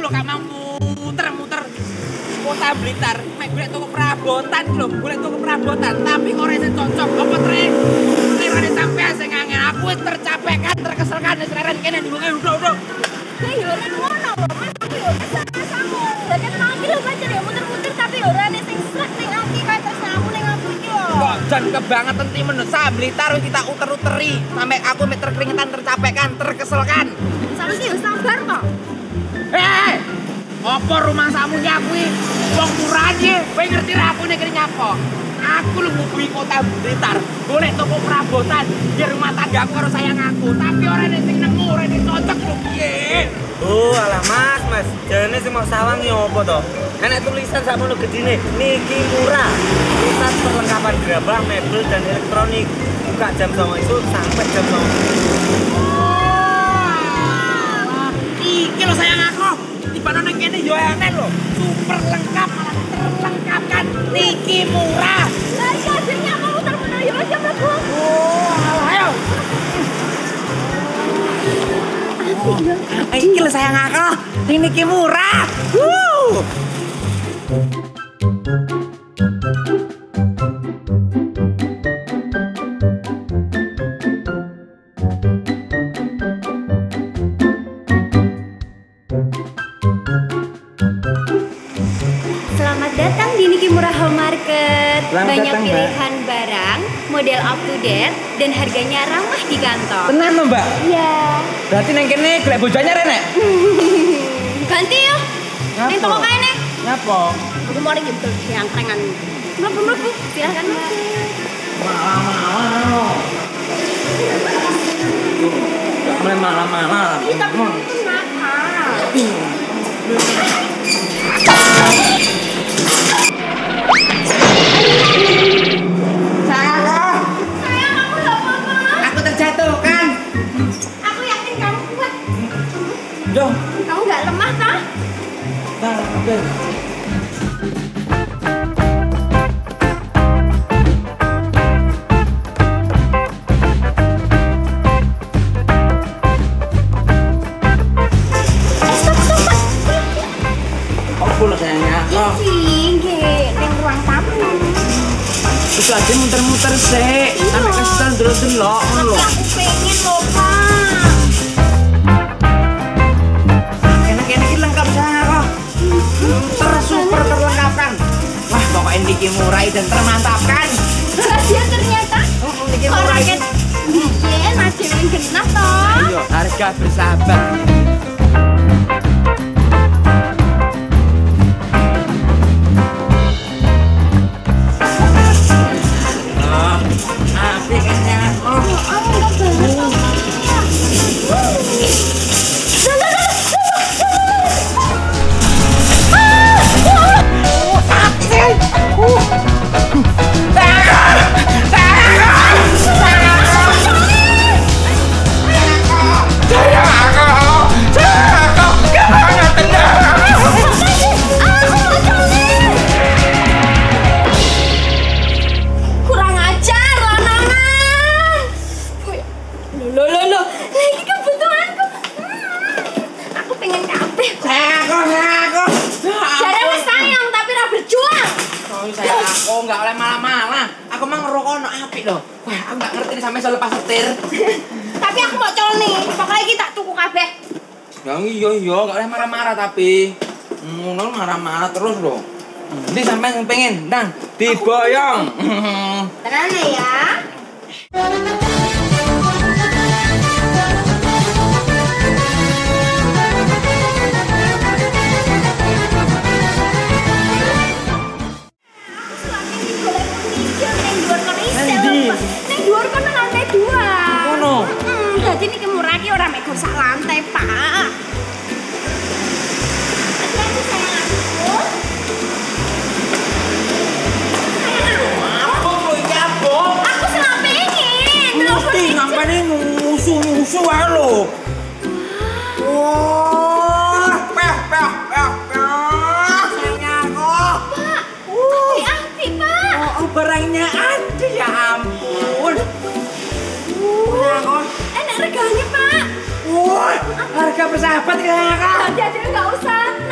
lho gak mau muter-muter kota Blitar. Mek golek toko perabotan lho, golek toko perabotan. Tapi kok ora cocok apa tre? Lirane sampean sing angel. Aku wis tercapekkan, terkeselkan wis leren kene ndunge udah. Ya yo ora ngono lho, Mas. Aku yo kesel-keselmu. Lah kan mau lho pacar ya muter-muter tapi yo ora ning sing srek ning aki kae terus aku ning aku iki lho. Kok jan kebangetan ti menesa Blitar wis kita uter-uteri sampai aku mek terkeringetan, tercapekkan, terkeselkan. Saiki yo sabar kok. Apa rumah samunya kuwi wong murahnya, kowe ngerti ra aku nek nyapa? Aku lu ngubuhi kota Blitar, golek toko perabotan di rumah tanggaku karo sayang aku, tapi ora nek sing nemu, ora nek cocok lho piye. Oh, alah Mas, jane sing mau sawang yo apa to? Enek tulisan sakmono gedine, niki murah. Pusat perlengkapan gerabah, mebel dan elektronik. Buka jam 09.00 itu sampai jam 09.00. Iki lho sayang aku. Tiba nang kene yo enek lho. Super lengkap malah terlengkapkan. Niki murah. Lah iya akhirnya aku muter-muter yo aja mlebu. Oh, ayo. Iki lho sayang aku. Niki murah. Selamat datang di Niki Murah Home Market. Selamat Banyak datang, Mbak. pilihan barang, model up to date dan harganya ramah di kantong. Tenan lho, Mbak. Iya. Berarti nang kene golek bojone renek. Ganti yo. Ning toko kae nih. Ngapa? Aku mau iki betul yang krengan. Mlebu, silahkan Mas. Malah-malah. Mulai malam-malam. Kita kenapa? Sayang, Sayang, kamu gak apa-apa. aku terjatuh kan? Aku yakin kamu kuat. Duh, Kamu gak lemah, toh? oke. Apa lho sayangnya? Iki, nggih, ning ruang tamu. Terus lagi muter-muter sih, sampai kesel delok-delok ngono lho. Aku pengen loh, Pak. Enak-enak iki lengkap sayang aku. Super terlengkapkan. Wah, pokoknya Niki murah dan termantapkan. Dia ternyata Niki murah orang iki. yang biyen aja yang genah toh. Ayo, harga bersahabat. Asik kan sayang aku. Kurang ajar lanangan. Loh. Lagi kebutuhanku. Aku pengen kabeh. Sayang aku. Jare wis sayang tapi ra berjuang. Oh, sayang aku nggak oleh malah-malah. Aku mah ngerokok no apik loh. Wah, aku nggak ngerti nih sampai soal lepas setir. Tapi aku mau colne. Pokoknya iki tak tuku kabeh. Ya iya, nggak oleh marah-marah tapi. Ngono marah-marah terus loh. Nanti sampai yang pengen, Dang, diboyong. Tenan ya. Neng dhuwur kono lantai 2. Ngono. Dadi niki murah iki ora mek sak lantai, Pak. Hati-hati sayangku. Apa lo iki apa? Aku selalu pengen. Ngerti ngapain ngusu ae lo. Wah, peh. Sayangnya aku. Pak, api, Pak. Oh, barangnya ada ya ampun. Aku. Enak reganya, Pak. Wah, harga bersahabat ya kak. Jadi enggak usah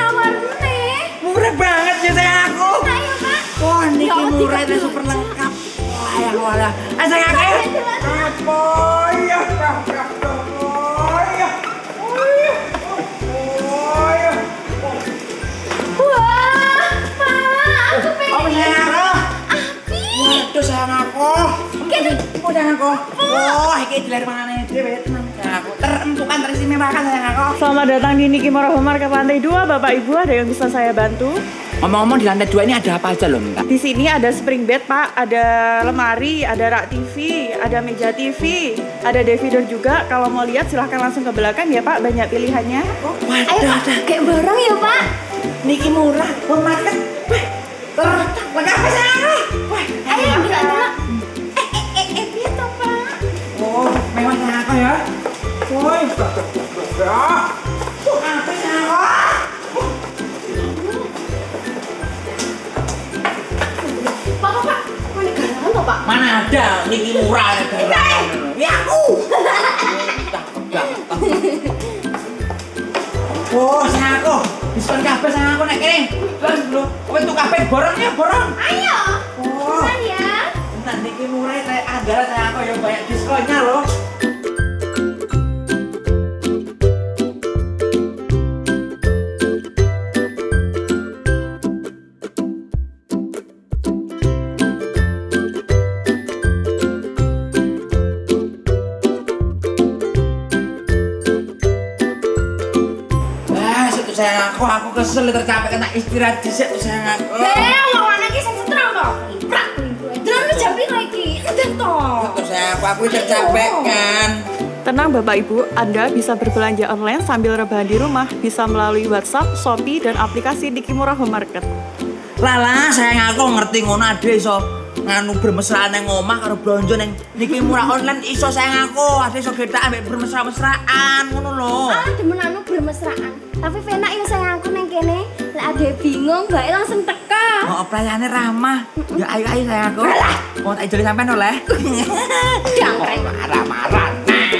murah dan super lengkap. Walah. Sayang aku. Apa ya? Wah, Pak, aku pengen. Apa sayang aku? Api. Waduh sayang aku. Oh sayang aku. Oh, iki diler mangane dhewe tenang sayang aku. Terentukan teristimewa kan sayang aku. Selamat datang di Nikimura Homemarket lantai 2, Bapak Ibu. Ada yang bisa saya bantu? Ngomong-ngomong di lantai 2 ini ada apa aja loh, Mbak? Di sini ada spring bed, Pak. Ada lemari, ada rak TV, ada meja TV, ada DVD juga. Kalau mau lihat silahkan langsung ke belakang ya, Pak. Banyak pilihannya. Ayo Pak, kayak barang ya Pak. Nikimura Homemarket. Wih, lengkap apa sayang aku? Wih, Ayo ambil dulu. Biar toh Pak. oh, mewah sayang aku ya. Woi, ya. Apa sayang aku? Pak. Oh, ini garangan toh Pak. Mana ada Nikimura garangan. Ya aku. Oh, sayang aku. Diskon kabeh sayang aku nek kene. Terus lho, kowe tuh kabeh borongnya borong. Ayo. Oh. Bukan ya. Nah, Nikimura kayak andalan sayang aku yang banyak diskonnya loh. Sayang aku kesel tercapek kena istirahat dhisik tuh sayang aku. Wong iki sing setrong toh. Prak. Drone jampi kok iki. Eden toh. Tuh sayang aku tercapek kan. Tenang Bapak Ibu, Anda bisa berbelanja online sambil rebahan di rumah, bisa melalui WhatsApp, Shopee, dan aplikasi Nikimura Homemarket. Lala sayang aku ngerti ngono ade iso nganu bermesraan nang omah karo blonjo ning Nikimura online iso sayang aku, ade iso getak ambek bermesra-mesraan ngono lho. Demen anu bermesraan. Tapi penak ya sayangku neng kene. Lek ade bingung gawe langsung teka. Oh, pelayanane ramah. Ya ayo sayang aku. Mau tak ijoli sampean oleh. Jangkrik. Marah-marah.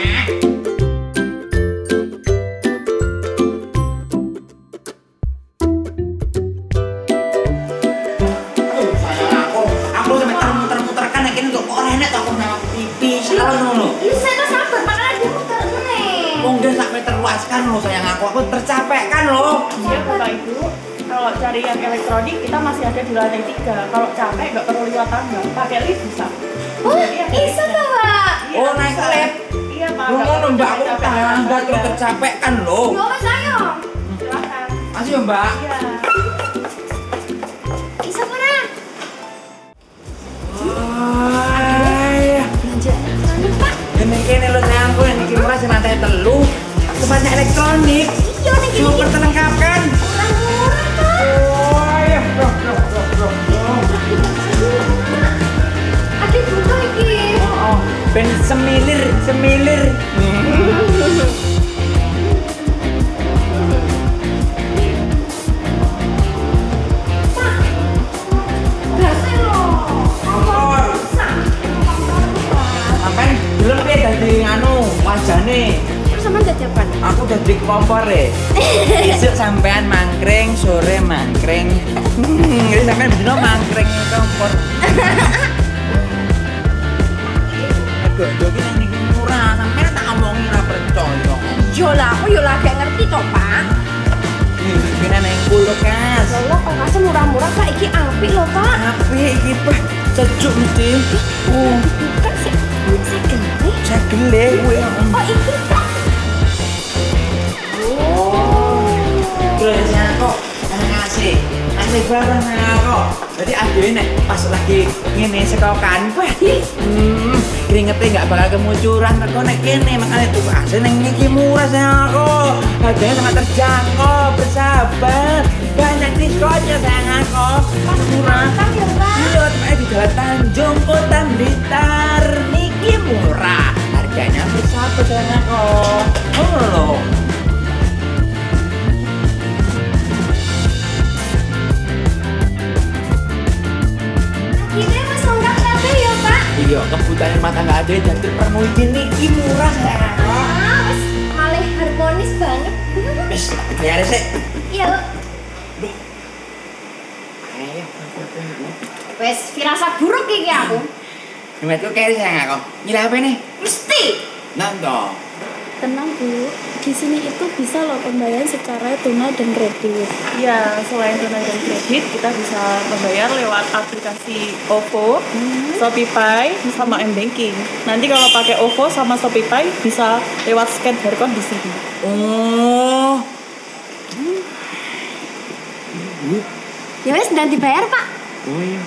Aku sampe muter-muter kan nek kene kok ora enak to aku nang pipi salah ngono. Iya saya sabar makanya dia muter meneh. Wong dia sampai terluaskan loh sayang aku tercapek kan loh. Iya Bapak Ibu, kalau cari yang elektronik kita masih ada di lantai 3. Kalau capek nggak perlu lewat tangga, pakai lift bisa. Oh, bisa toh Pak. Iya, Oh, naik bisa. lift. Iya Pak. Lu nggak ngono perlu mbak aku capek-capek tangga lewat terus tangga. tercapek kan loh. Yo wes ayo. Silakan. Masih ya mbak. Iya. Bisa mana? Belanja anu Pak. Kene lo sayangku yang Nikimura sing lantai 3. Tempatnya elektronik. Iya ning kene. Super terlengkapkan. Murah-murah Pak. Oh iya, bro. Ade butuh iki. Oh, ben semilir. Berasa loh. Kompor. Sampai belum piye dadi nganu wajane. Terus sampean dadi apa? Aku dadi kompor Isuk sampean mangkring, sore mangkring. Ini sampean bedino mangkring kompor. Aduh, iki nang Nikimura, sampean tak omongin ora percaya. Yo lah, aku yo lagi ngerti toh Pak. Iki nang kulkas. Allah kok ngasih murah-murah Pak, iki apik loh Pak. Apik iki, Pak. Sejuk mesti. Bukan sih, saya gede. Saya gele kuwi. Oh iki Pak. Terus aku ngasih barang aku. Jadi aduh nek pas lagi ngene sekokan, wah. Keringetnya nggak bakal kemunculan teko nek kene makanya tuh asli ning Nikimura sayang aku. Harganya sangat terjangkau, bersahabat. Banyak diskonnya sayang aku. Murah. Kan ya Pak. Iya, tempatnya di Jalan Tanjung, Kota Blitar, Nikimura. Harganya bersahabat sayang aku. Oh loh. Ini mas lengkap kabeh ya Pak. Iya, kebutuhan rumah tangga ada dan terpenuhi iki Nikimura sayang aku. Wes malah harmonis banget. Wis, bayar sih. Iya. Ayo. Wes firasat buruk iki aku. Dompetku keri sayang aku. Nyilih HP nih. Mesti. Nonton. Tenang Bu, di sini itu bisa loh pembayaran secara tunai dan kredit. Ya, selain tunai dan kredit, kita bisa membayar lewat aplikasi OVO, ShopeePay, sama M-Banking. Nanti kalau pakai OVO sama ShopeePay bisa lewat scan barcode di sini. Oh. Ya wes dan dibayar, Pak. Oh iya.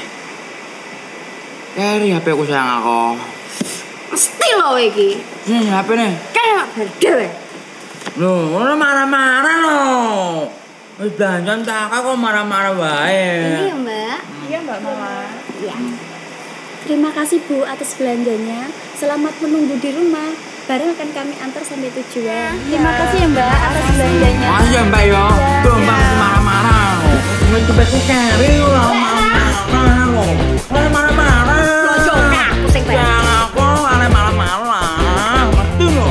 Keri HP ku sayang aku. Mesti loh iki. Nih HP nih. Kayak berdua. Loh, lo marah-marah loh. Wis belanjan tak kok marah-marah wae. Ini ya, Mbak. Iya, Mbak Mawar. Iya. Terima kasih Bu atas belanjanya. Selamat menunggu di rumah. Barang akan kami antar sampai tujuan. Terima kasih ya Mbak atas belanjanya. Makasih ya Mbak yo. Tuh Mbak marah-marah. Cuma cepet keri lo marah-marah lo. Marah-marah. Lonjong aku sing bayar. Jangan aku aneh marah-marah. Mesti lo.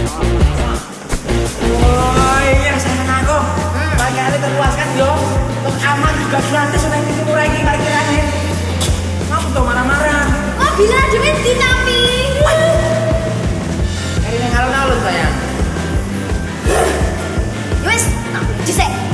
Oh iya sayang aku. Kali-kali terluaskan yo. Untuk aman juga gratis sudah ini murah ini parkirannya. Kamu tuh marah-marah. Oh, bila duit di tapi. Ini yang alun-alun sayang. Wes, tak jisik.